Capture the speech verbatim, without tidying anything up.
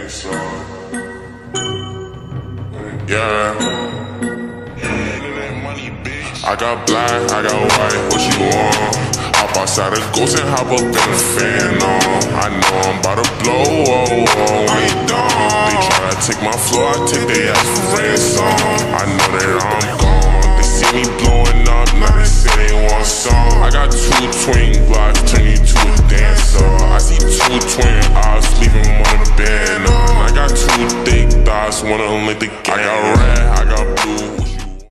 Yeah. I got black, I got white, what you want? Hop outside a ghost and hop up in the fan on. I know I'm about to blow, oh, oh, I ain't done. They try to take my floor, I take their ass for ransom. I know that I'm gone. They see me blowing up, now they say they want some. I got two twins.